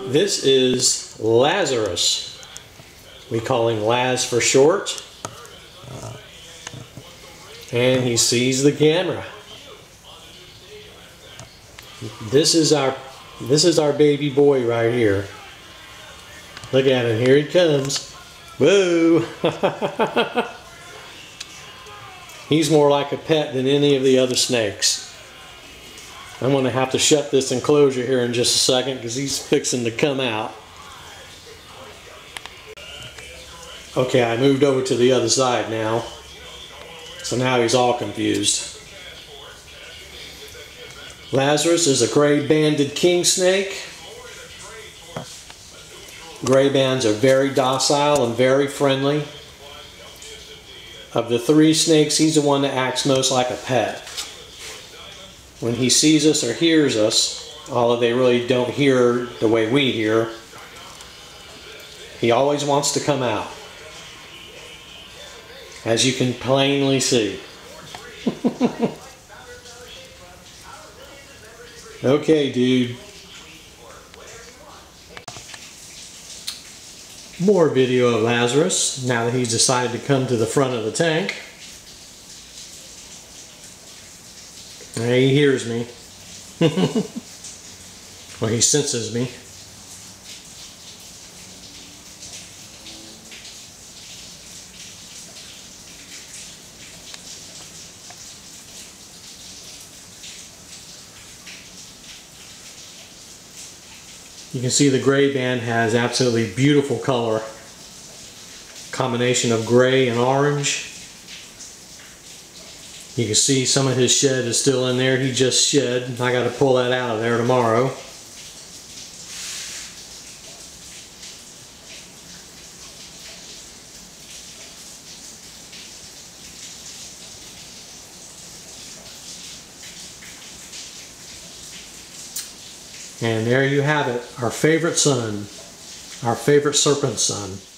This is Lazarus. We call him Laz for short. And he sees the camera. This is our baby boy right here. Look at him, here he comes. Woo! He's more like a pet than any of the other snakes. I'm going to have to shut this enclosure here in just a second because he's fixing to come out. Okay, I moved over to the other side now. So now he's all confused. Lazarus is a gray banded kingsnake. Gray bands are very docile and very friendly. Of the three snakes, he's the one that acts most like a pet. When he sees us or hears us, although they really don't hear the way we hear, he always wants to come out, as you can plainly see. Okay, dude. More video of Lazarus now that he's decided to come to the front of the tank. He hears me. Or he senses me. You can see the gray band has absolutely beautiful color. Combination of gray and orange. You can see some of his shed is still in there. He just shed. I got to pull that out of there tomorrow. And there you have it, our favorite son, our favorite serpent son.